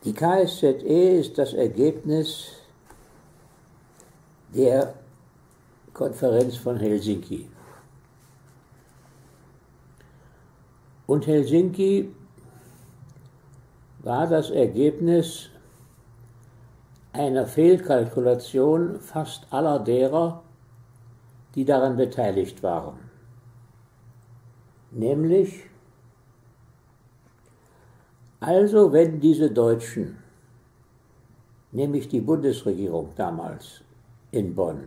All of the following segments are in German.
Die KSZE ist das Ergebnis der Konferenz von Helsinki. Und Helsinki war das Ergebnis einer Fehlkalkulation fast aller derer, die daran beteiligt waren. Nämlich, also wenn diese Deutschen, nämlich die Bundesregierung damals in Bonn,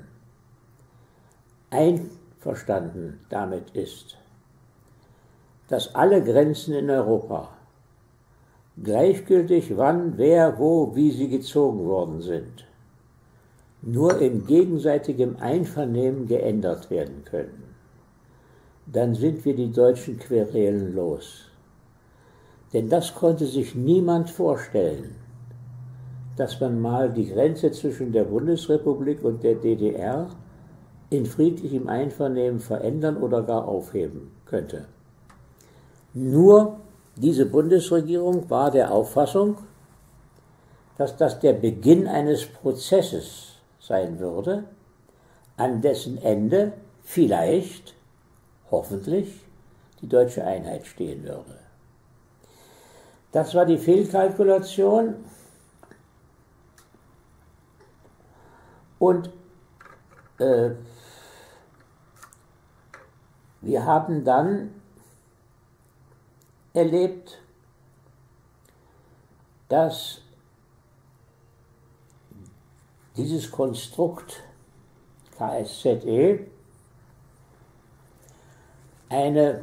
einverstanden damit ist, dass alle Grenzen in Europa, gleichgültig wann, wer, wo, wie sie gezogen worden sind, nur in gegenseitigem Einvernehmen geändert werden können, dann sind wir die deutschen Querelen los. Denn das konnte sich niemand vorstellen, dass man mal die Grenze zwischen der Bundesrepublik und der DDR in friedlichem Einvernehmen verändern oder gar aufheben könnte. Nur diese Bundesregierung war der Auffassung, dass das der Beginn eines Prozesses sein würde, an dessen Ende vielleicht, hoffentlich, die deutsche Einheit stehen würde. Das war die Fehlkalkulation und wir haben dann erlebt, dass dieses Konstrukt KSZE eine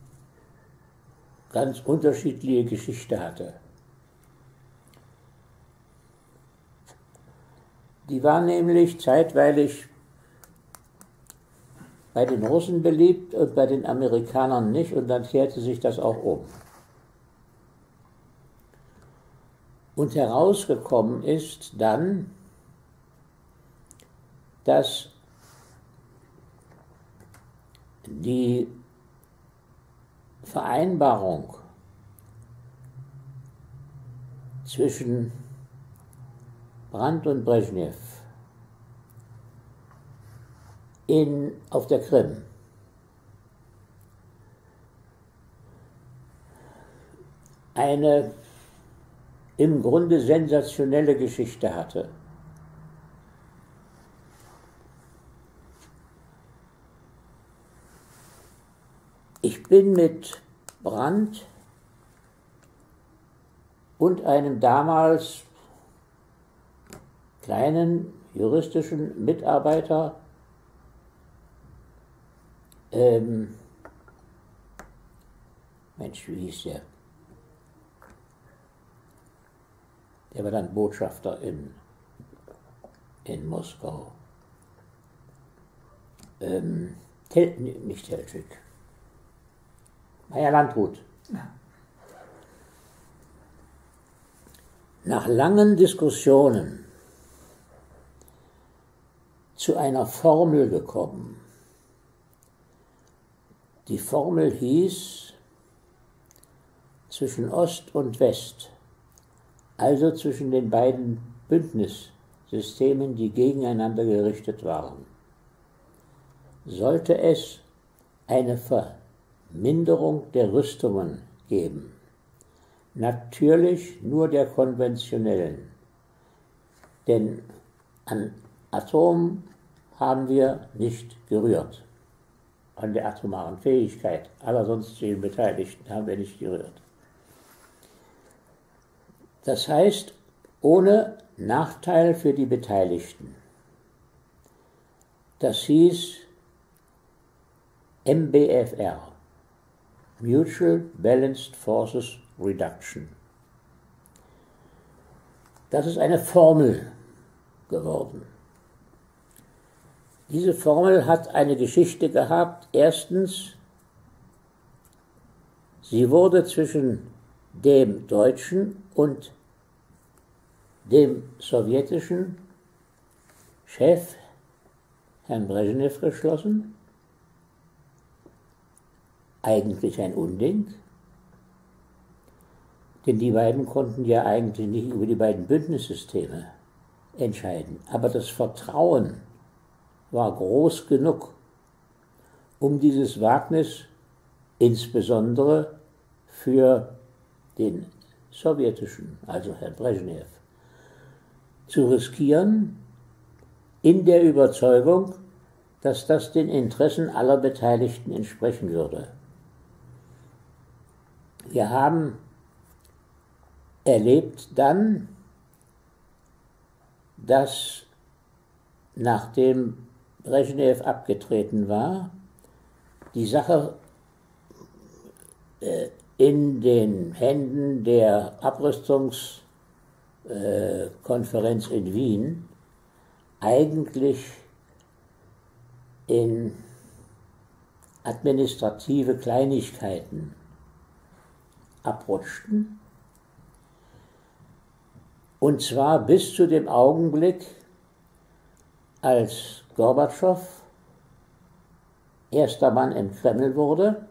ganz unterschiedliche Geschichte hatte. Die war nämlich zeitweilig bei den Russen beliebt und bei den Amerikanern nicht, und dann kehrte sich das auch um. Und herausgekommen ist dann, dass die Vereinbarung zwischen Brandt und Brezhnev auf der Krim eine im Grunde sensationelle Geschichte hatte. Ich bin mit Brandt und einem damals kleinen juristischen Mitarbeiter Mensch, wie hieß der? Der war dann Botschafter in Moskau. Nicht Teltschik. Meyer Landrut. Ja. Nach langen Diskussionen zu einer Formel gekommen. Die Formel hieß, zwischen Ost und West, also zwischen den beiden Bündnissystemen, die gegeneinander gerichtet waren, sollte es eine Verminderung der Rüstungen geben. Natürlich nur der konventionellen, denn an Atom haben wir nicht gerührt. An der atomaren Fähigkeit aller sonstigen Beteiligten haben wir nicht gerührt. Das heißt, ohne Nachteil für die Beteiligten. Das hieß MBFR, Mutual Balanced Forces Reduction. Das ist eine Formel geworden. Diese Formel hat eine Geschichte gehabt. Erstens, sie wurde zwischen dem deutschen und dem sowjetischen Chef, Herrn Brezhnev, geschlossen. Eigentlich ein Unding. Denn die beiden konnten ja eigentlich nicht über die beiden Bündnissysteme entscheiden. Aber das Vertrauen war groß genug, um dieses Wagnis insbesondere für den sowjetischen, also Herrn Brezhnev, zu riskieren, in der Überzeugung, dass das den Interessen aller Beteiligten entsprechen würde. Wir haben erlebt dann, dass nachdem Brezhnev abgetreten war, die Sache in den Händen der Abrüstungskonferenz in Wien eigentlich in administrative Kleinigkeiten abrutschten. Und zwar bis zu dem Augenblick, als Gorbatschow erster Mann im Kreml wurde,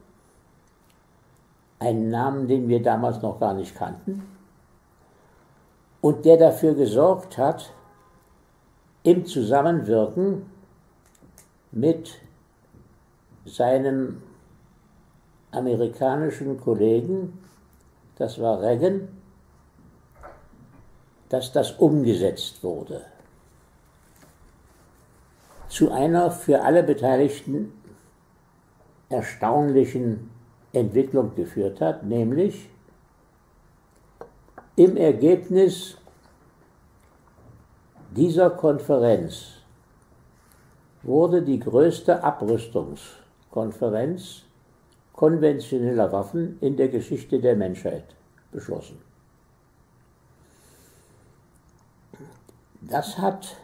einen Namen, den wir damals noch gar nicht kannten, und der dafür gesorgt hat, im Zusammenwirken mit seinem amerikanischen Kollegen, das war Reagan, dass das umgesetzt wurde. Zu einer für alle Beteiligten erstaunlichen Entwicklung geführt hat, nämlich im Ergebnis dieser Konferenz wurde die größte Abrüstungskonferenz konventioneller Waffen in der Geschichte der Menschheit beschlossen. Das hat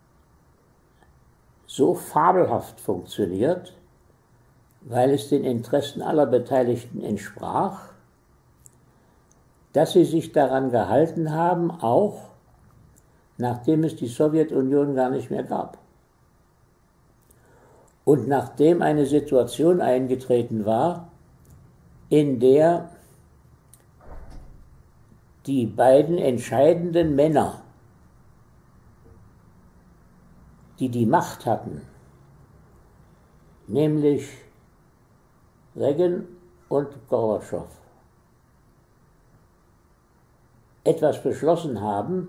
so fabelhaft funktioniert, weil es den Interessen aller Beteiligten entsprach, dass sie sich daran gehalten haben, auch nachdem es die Sowjetunion gar nicht mehr gab. Und nachdem eine Situation eingetreten war, in der die beiden entscheidenden Männer, die die Macht hatten, nämlich Reagan und Gorbatschow, etwas beschlossen haben,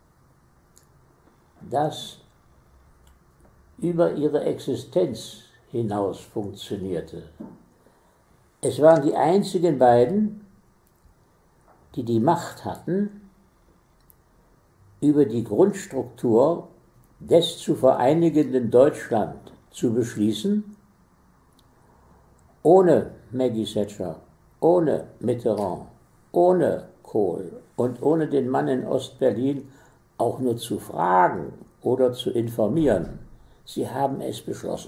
das über ihre Existenz hinaus funktionierte. Es waren die einzigen beiden, die die Macht hatten, über die Grundstruktur des zu vereinigenden Deutschland zu beschließen, ohne Maggie Thatcher, ohne Mitterrand, ohne Kohl und ohne den Mann in Ostberlin auch nur zu fragen oder zu informieren. Sie haben es beschlossen.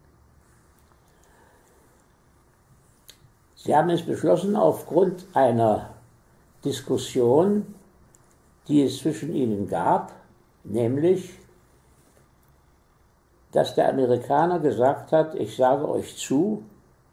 Sie haben es beschlossen aufgrund einer Diskussion, die es zwischen ihnen gab, nämlich, dass der Amerikaner gesagt hat, ich sage euch zu,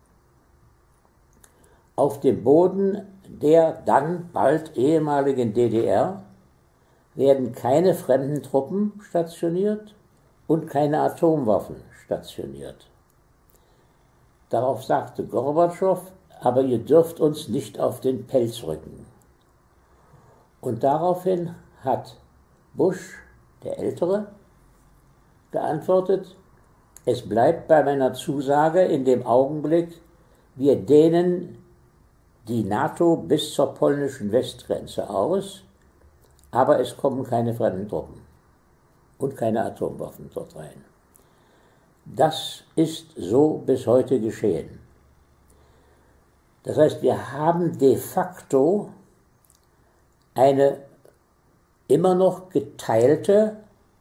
auf dem Boden der dann bald ehemaligen DDR werden keine fremden Truppen stationiert und keine Atomwaffen stationiert. Darauf sagte Gorbatschow, aber ihr dürft uns nicht auf den Pelz rücken. Und daraufhin hat Bush, der Ältere, geantwortet, es bleibt bei meiner Zusage in dem Augenblick, wir dehnen die NATO bis zur polnischen Westgrenze aus, aber es kommen keine fremden Truppen und keine Atomwaffen dort rein. Das ist so bis heute geschehen. Das heißt, wir haben de facto eine immer noch geteilte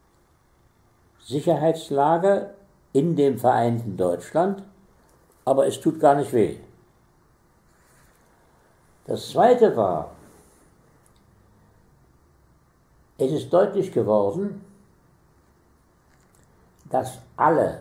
Sicherheitslage in dem vereinten Deutschland, aber es tut gar nicht weh. Das Zweite war, es ist deutlich geworden, dass alle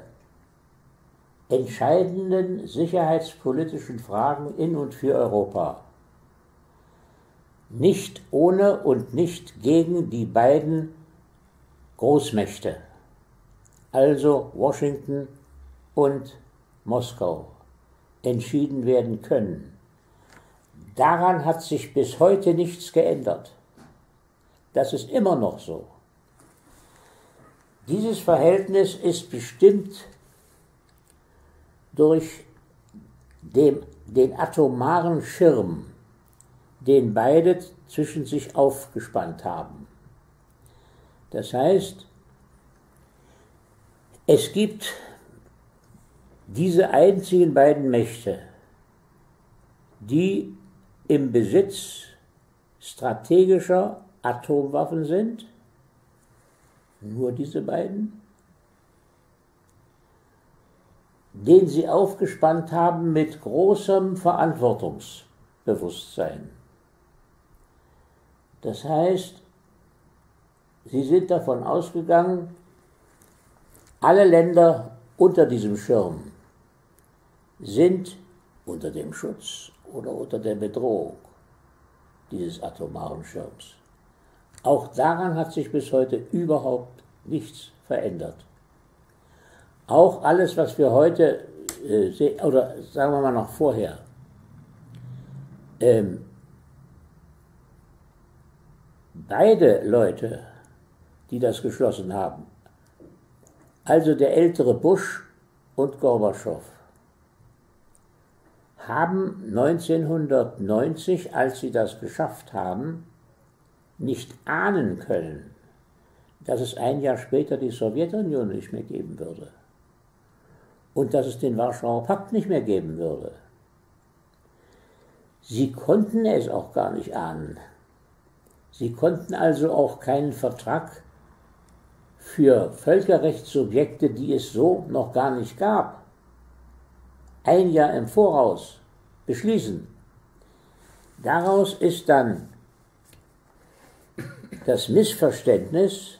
entscheidenden sicherheitspolitischen Fragen in und für Europa nicht ohne und nicht gegen die beiden Großmächte, also Washington und Moskau, entschieden werden können. Daran hat sich bis heute nichts geändert. Das ist immer noch so. Dieses Verhältnis ist bestimmt durch den atomaren Schirm, den beide zwischen sich aufgespannt haben. Das heißt, es gibt diese einzigen beiden Mächte, die im Besitz strategischer Atomwaffen sind, nur diese beiden, den sie aufgespannt haben mit großem Verantwortungsbewusstsein. Das heißt, sie sind davon ausgegangen, alle Länder unter diesem Schirm sind unter dem Schutz oder unter der Bedrohung dieses atomaren Schirms. Auch daran hat sich bis heute überhaupt nichts verändert. Auch alles, was wir heute sehen, oder sagen wir mal noch vorher, beide Leute, die das geschlossen haben, also der ältere Bush und Gorbatschow, haben 1990, als sie das geschafft haben, nicht ahnen können, dass es ein Jahr später die Sowjetunion nicht mehr geben würde und dass es den Warschauer Pakt nicht mehr geben würde. Sie konnten es auch gar nicht ahnen. Sie konnten also auch keinen Vertrag für Völkerrechtssubjekte, die es so noch gar nicht gab, ein Jahr im Voraus beschließen. Daraus ist dann das Missverständnis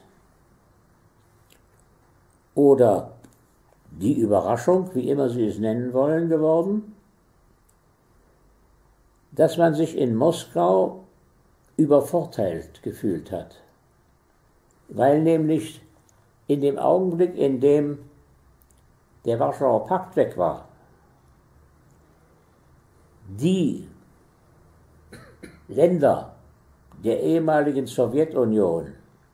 oder die Überraschung, wie immer Sie es nennen wollen, geworden, dass man sich in Moskau übervorteilt gefühlt hat, weil nämlich in dem Augenblick, in dem der Warschauer Pakt weg war, die Länder der ehemaligen Sowjetunion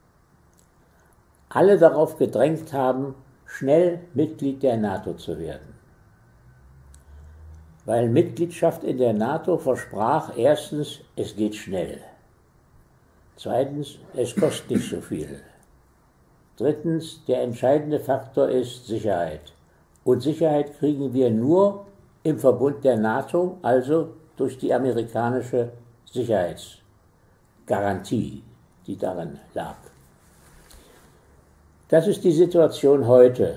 alle darauf gedrängt haben, schnell Mitglied der NATO zu werden. Weil Mitgliedschaft in der NATO versprach, erstens, es geht schnell. Zweitens, es kostet nicht so viel. Drittens, der entscheidende Faktor ist Sicherheit. Und Sicherheit kriegen wir nur im Verbund der NATO, also durch die amerikanische Sicherheitsgarantie, die darin lag. Das ist die Situation heute.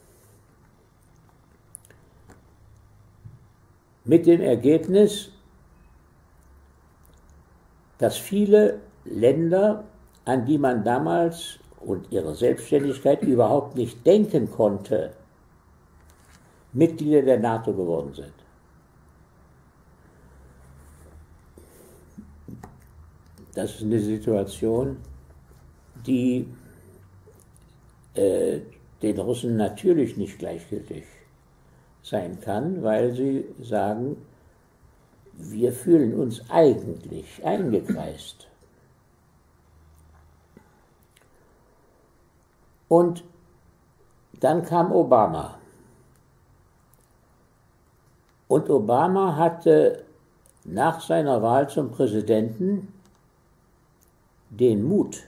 Mit dem Ergebnis, dass viele Länder, an die man damals und ihre Selbstständigkeit überhaupt nicht denken konnte, Mitglieder der NATO geworden sind. Das ist eine Situation, die den Russen natürlich nicht gleichgültig sein kann, weil sie sagen, wir fühlen uns eigentlich eingekreist. Und dann kam Obama. Und Obama hatte nach seiner Wahl zum Präsidenten den Mut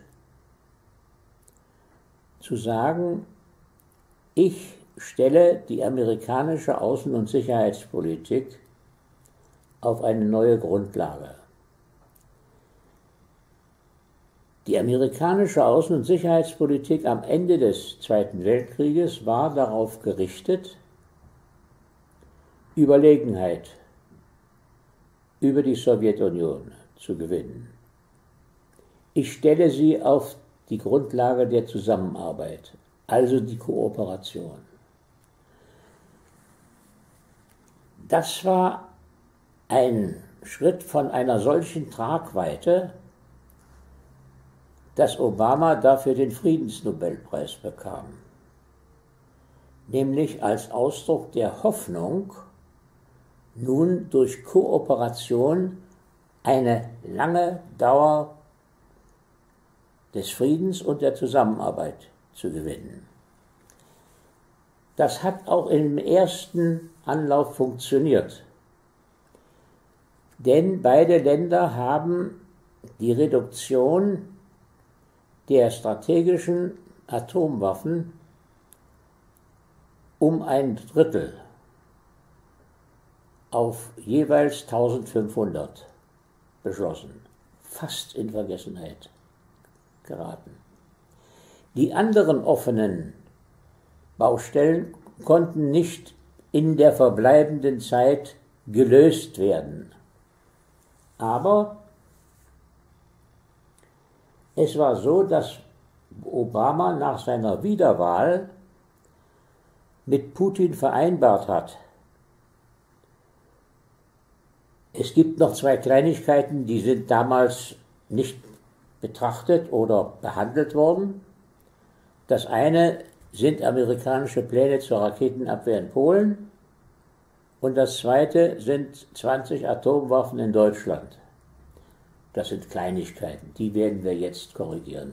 zu sagen, ich stelle die amerikanische Außen- und Sicherheitspolitik auf eine neue Grundlage. Die amerikanische Außen- und Sicherheitspolitik am Ende des Zweiten Weltkrieges war darauf gerichtet, Überlegenheit über die Sowjetunion zu gewinnen. Ich stelle sie auf die Grundlage der Zusammenarbeit, also die Kooperation. Das war ein Schritt von einer solchen Tragweite, dass Obama dafür den Friedensnobelpreis bekam, nämlich als Ausdruck der Hoffnung, nun durch Kooperation eine lange Dauer des Friedens und der Zusammenarbeit zu gewinnen. Das hat auch im ersten Anlauf funktioniert, denn beide Länder haben die Reduktion der strategischen Atomwaffen um ein Drittel auf jeweils 1500 beschlossen, fast in Vergessenheit geraten. Die anderen offenen Baustellen konnten nicht in der verbleibenden Zeit gelöst werden. Aber es war so, dass Obama nach seiner Wiederwahl mit Putin vereinbart hat. Es gibt noch zwei Kleinigkeiten, die sind damals nicht betrachtet oder behandelt worden. Das eine sind amerikanische Pläne zur Raketenabwehr in Polen und das zweite sind 20 Atomwaffen in Deutschland. Das sind Kleinigkeiten, die werden wir jetzt korrigieren.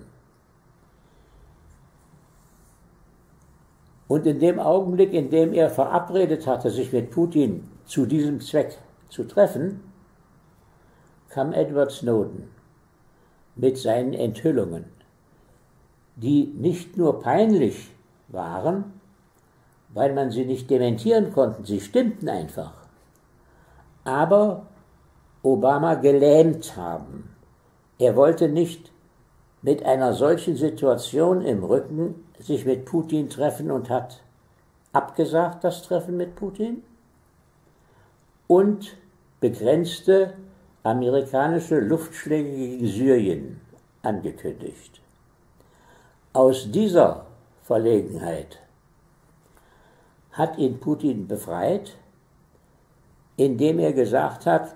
Und in dem Augenblick, in dem er verabredet hatte, sich mit Putin zu diesem Zweck zu treffen, kam Edward Snowden mit seinen Enthüllungen, die nicht nur peinlich waren, weil man sie nicht dementieren konnte, sie stimmten einfach, aber Obama gelähmt haben. Er wollte nicht mit einer solchen Situation im Rücken sich mit Putin treffen und hat abgesagt, das Treffen mit Putin, und begrenzte amerikanische Luftschläge gegen Syrien angekündigt. Aus dieser Verlegenheit hat ihn Putin befreit, indem er gesagt hat,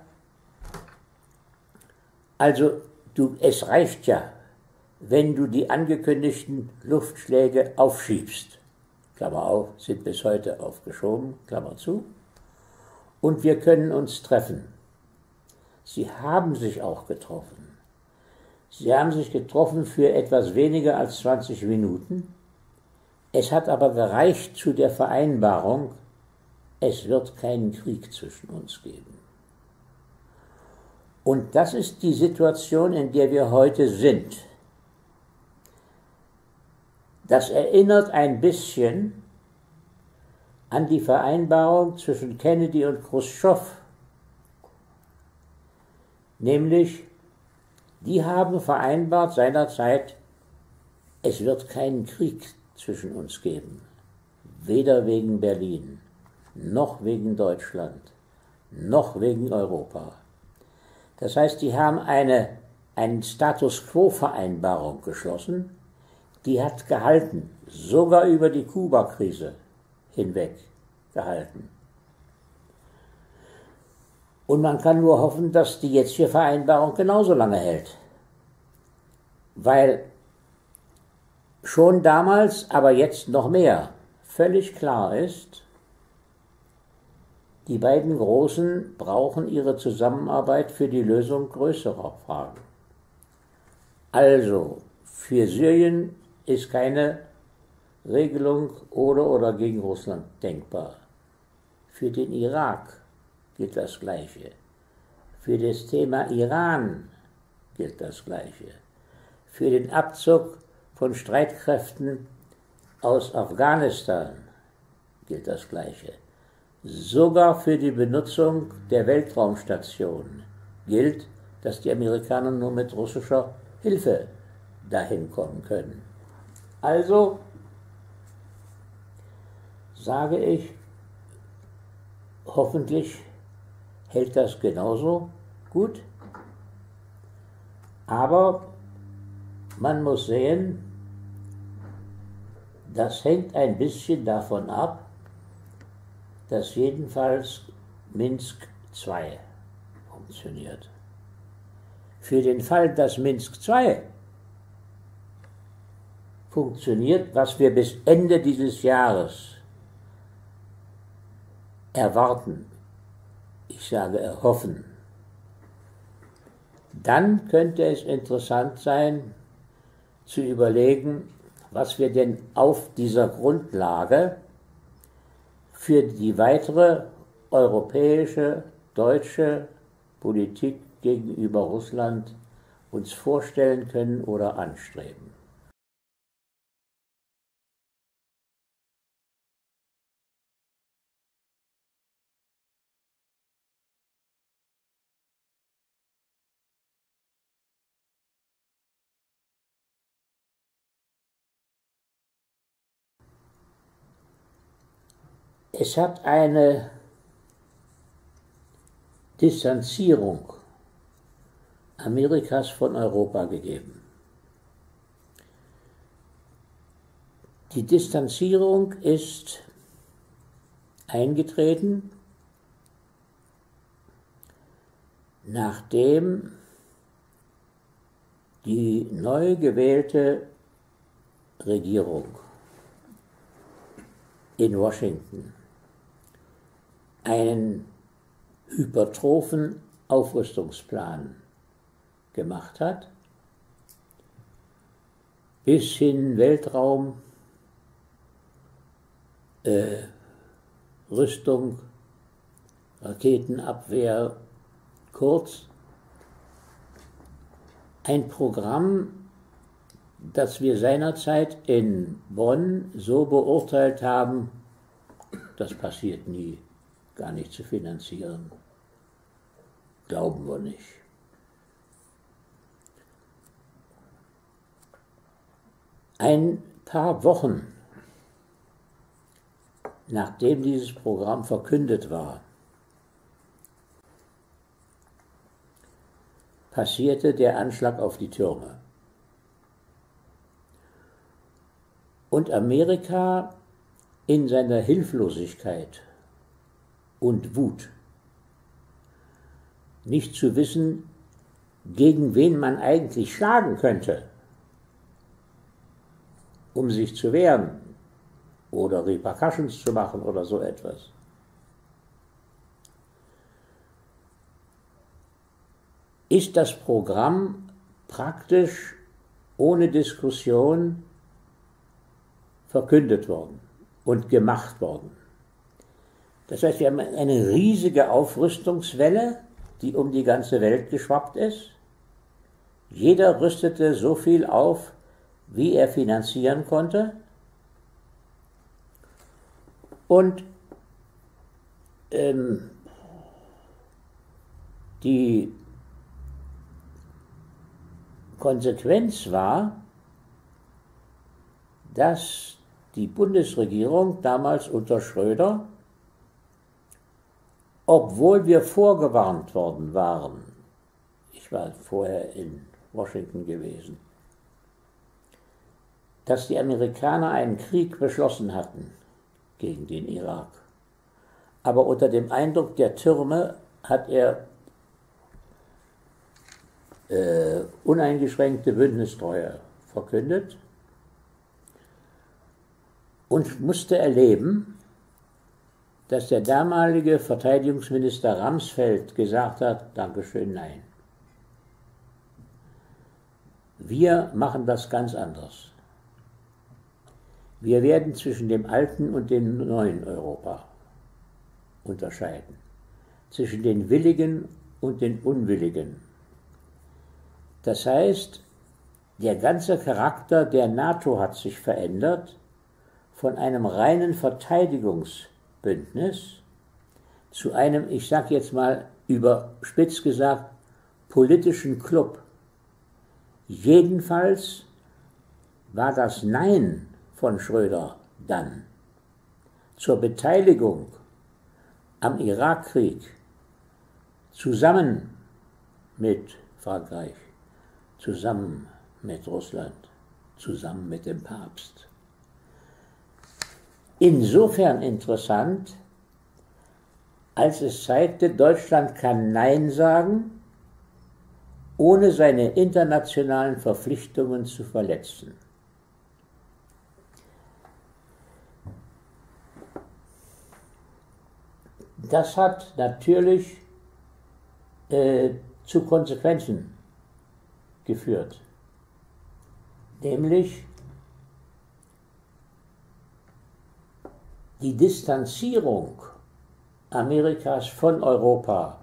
also es reicht ja, wenn du die angekündigten Luftschläge aufschiebst, Klammer auf, sind bis heute aufgeschoben, Klammer zu, und wir können uns treffen. Sie haben sich auch getroffen. Sie haben sich getroffen für etwas weniger als 20 Minuten. Es hat aber gereicht zu der Vereinbarung, es wird keinen Krieg zwischen uns geben. Und das ist die Situation, in der wir heute sind. Das erinnert ein bisschen an die Vereinbarung zwischen Kennedy und Chruschtschow. Nämlich, die haben vereinbart seinerzeit, es wird keinen Krieg zwischen uns geben. Weder wegen Berlin, noch wegen Deutschland, noch wegen Europa. Das heißt, die haben eine Status-quo-Vereinbarung geschlossen, die hat gehalten, sogar über die Kuba-Krise hinweg gehalten. Und man kann nur hoffen, dass die jetzige Vereinbarung genauso lange hält. Weil schon damals, aber jetzt noch mehr, völlig klar ist, die beiden Großen brauchen ihre Zusammenarbeit für die Lösung größerer Fragen. Also, für Syrien ist keine Regelung oder gegen Russland denkbar. Für den Irak gilt das Gleiche. Für das Thema Iran gilt das Gleiche. Für den Abzug von Streitkräften aus Afghanistan gilt das Gleiche. Sogar für die Benutzung der Weltraumstation gilt, dass die Amerikaner nur mit russischer Hilfe dahin kommen können. Also sage ich, hoffentlich hält das genauso gut, aber man muss sehen, das hängt ein bisschen davon ab, dass jedenfalls Minsk II funktioniert. Für den Fall, dass Minsk II funktioniert, was wir bis Ende dieses Jahres erwarten, ich sage erhoffen, dann könnte es interessant sein, zu überlegen, was wir denn auf dieser Grundlage für die weitere europäische, deutsche Politik gegenüber Russland uns vorstellen können oder anstreben. Es hat eine Distanzierung Amerikas von Europa gegeben. Die Distanzierung ist eingetreten, nachdem die neu gewählte Regierung in Washington einen hypertrophen Aufrüstungsplan gemacht hat, bis hin Weltraum, Rüstung, Raketenabwehr, kurz ein Programm, das wir seinerzeit in Bonn so beurteilt haben, das passiert nie, gar nicht zu finanzieren. Glauben wir nicht. Ein paar Wochen nachdem dieses Programm verkündet war, passierte der Anschlag auf die Türme. Und Amerika in seiner Hilflosigkeit und Wut, nicht zu wissen, gegen wen man eigentlich schlagen könnte, um sich zu wehren oder Repercussions zu machen oder so etwas. Ist das Programm praktisch ohne Diskussion verkündet worden und gemacht worden. Das heißt, wir haben eine riesige Aufrüstungswelle, die um die ganze Welt geschwappt ist. Jeder rüstete so viel auf, wie er finanzieren konnte. Und die Konsequenz war, dass die Bundesregierung damals unter Schröder, obwohl wir vorgewarnt worden waren, ich war vorher in Washington gewesen, dass die Amerikaner einen Krieg beschlossen hatten gegen den Irak. Aber unter dem Eindruck der Türme hat er uneingeschränkte Bündnistreue verkündet und musste erleben, dass der damalige Verteidigungsminister Rumsfeld gesagt hat, Dankeschön, nein. Wir machen das ganz anders. Wir werden zwischen dem alten und dem neuen Europa unterscheiden, zwischen den Willigen und den Unwilligen. Das heißt, der ganze Charakter der NATO hat sich verändert von einem reinen Verteidigungsbündnis zu einem, ich sage jetzt mal überspitzt gesagt, politischen Club. Jedenfalls war das Nein von Schröder dann zur Beteiligung am Irakkrieg zusammen mit Frankreich, zusammen mit Russland, zusammen mit dem Papst. Insofern interessant, als es zeigte, Deutschland kann Nein sagen, ohne seine internationalen Verpflichtungen zu verletzen. Das hat natürlich zu Konsequenzen geführt, nämlich die Distanzierung Amerikas von Europa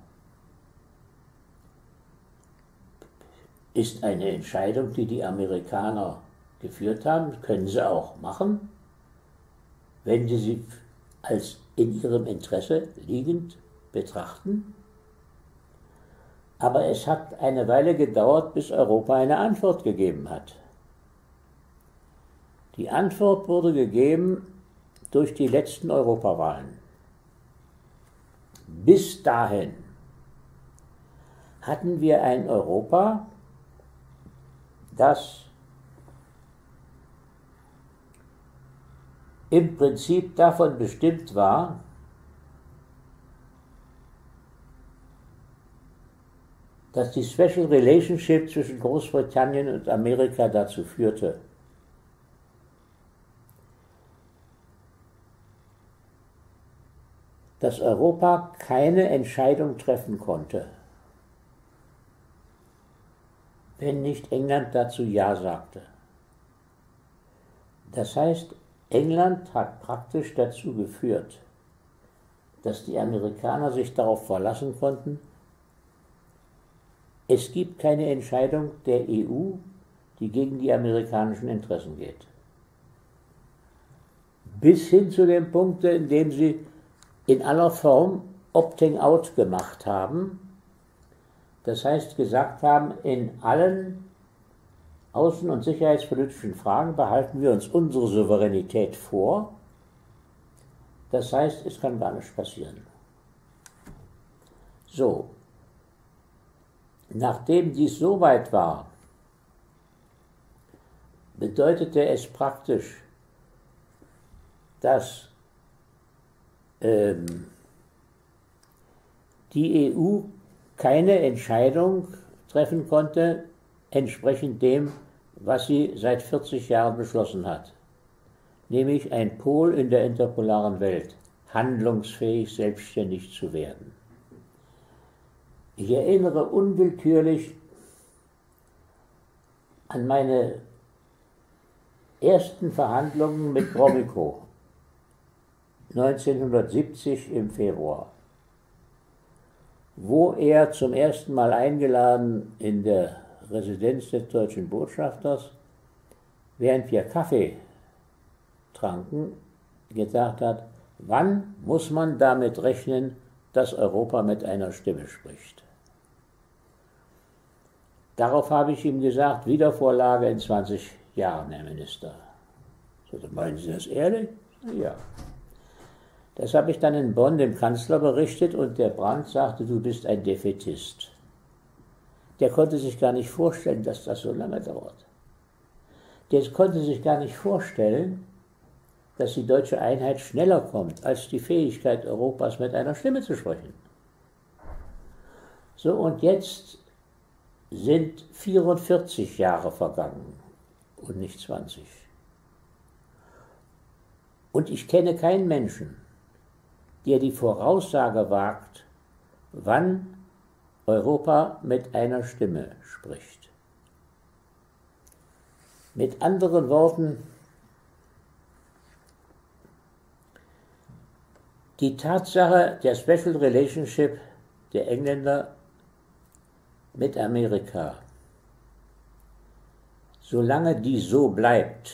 ist eine Entscheidung, die die Amerikaner geführt haben, können sie auch machen, wenn sie als in ihrem Interesse liegend betrachten. Aber es hat eine Weile gedauert, bis Europa eine Antwort gegeben hat. Die Antwort wurde gegeben durch die letzten Europawahlen. Bis dahin hatten wir ein Europa, das im Prinzip davon bestimmt war, dass die Special Relationship zwischen Großbritannien und Amerika dazu führte, dass Europa keine Entscheidung treffen konnte, wenn nicht England dazu Ja sagte. Das heißt, England hat praktisch dazu geführt, dass die Amerikaner sich darauf verlassen konnten, es gibt keine Entscheidung der EU, die gegen die amerikanischen Interessen geht. Bis hin zu dem Punkt, in dem sie in aller Form Opting-out gemacht haben, das heißt gesagt haben, in allen außen- und sicherheitspolitischen Fragen behalten wir uns unsere Souveränität vor. Das heißt, es kann gar nichts passieren. So, nachdem dies so weit war, bedeutete es praktisch, dass die EU keine Entscheidung treffen konnte, entsprechend dem, was sie seit 40 Jahren beschlossen hat, nämlich ein Pol in der interpolaren Welt, handlungsfähig, selbstständig zu werden. Ich erinnere unwillkürlich an meine ersten Verhandlungen mit Gromyko 1970 im Februar, wo er zum ersten Mal eingeladen in der Residenz des deutschen Botschafters, während wir Kaffee tranken, gesagt hat, wann muss man damit rechnen, dass Europa mit einer Stimme spricht? Darauf habe ich ihm gesagt, Wiedervorlage in 20 Jahren, Herr Minister. So, meinen Sie das ehrlich? Ja. Das habe ich dann in Bonn dem Kanzler berichtet und der Brandt sagte, du bist ein Defätist. Der konnte sich gar nicht vorstellen, dass das so lange dauert. Der konnte sich gar nicht vorstellen, dass die deutsche Einheit schneller kommt als die Fähigkeit Europas, mit einer Stimme zu sprechen. So, und jetzt sind 44 Jahre vergangen und nicht 20. Und ich kenne keinen Menschen, der die Voraussage wagt, wann Europa mit einer Stimme spricht. Mit anderen Worten, die Tatsache der Special Relationship der Engländer mit Amerika, solange die so bleibt,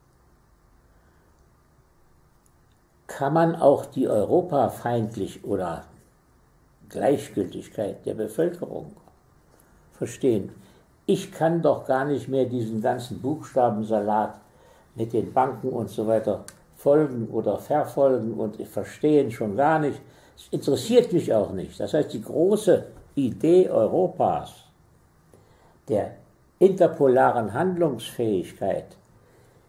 kann man auch die Europafeindlich oder Gleichgültigkeit der Bevölkerung verstehen. Ich kann doch gar nicht mehr diesen ganzen Buchstabensalat mit den Banken und so weiter folgen oder verfolgen und verstehen schon gar nicht. Es interessiert mich auch nicht. Das heißt, die große Idee Europas, der interpolaren Handlungsfähigkeit,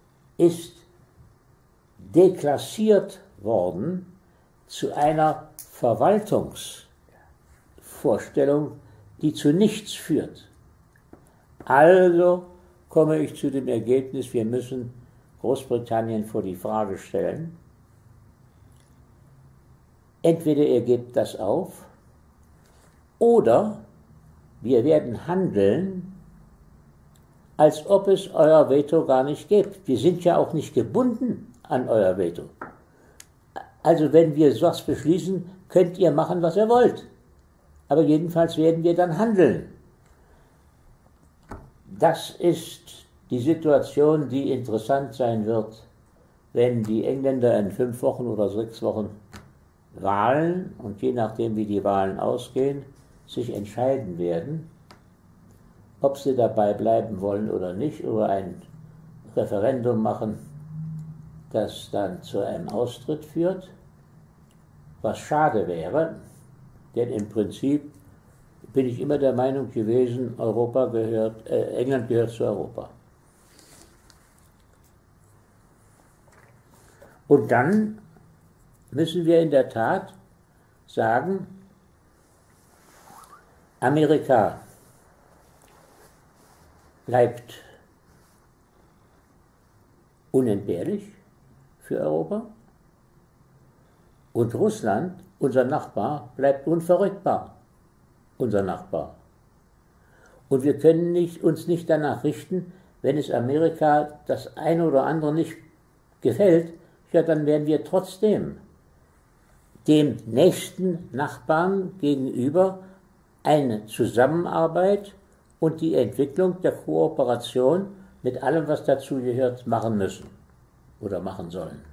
ist deklassiert worden zu einer Verwaltungsvorstellung, die zu nichts führt. Also komme ich zu dem Ergebnis, wir müssen Großbritannien vor die Frage stellen, entweder ihr gebt das auf oder wir werden handeln, als ob es euer Veto gar nicht gibt. Wir sind ja auch nicht gebunden an euer Veto. Also wenn wir sowas beschließen, könnt ihr machen, was ihr wollt. Aber jedenfalls werden wir dann handeln. Das ist die Situation, die interessant sein wird, wenn die Engländer in 5 Wochen oder 6 Wochen Wahlen und je nachdem, wie die Wahlen ausgehen, sich entscheiden werden, ob sie dabei bleiben wollen oder nicht, oder ein Referendum machen, das dann zu einem Austritt führt, was schade wäre, denn im Prinzip bin ich immer der Meinung gewesen, England gehört zu Europa. Und dann müssen wir in der Tat sagen, Amerika bleibt unentbehrlich für Europa und Russland, unser Nachbar, bleibt unverrückbar, unser Nachbar. Und wir können uns nicht danach richten, wenn es Amerika das eine oder andere nicht gefällt, ja, dann werden wir trotzdem dem nächsten Nachbarn gegenüber eine Zusammenarbeit und die Entwicklung der Kooperation mit allem, was dazu gehört, machen müssen oder machen sollen.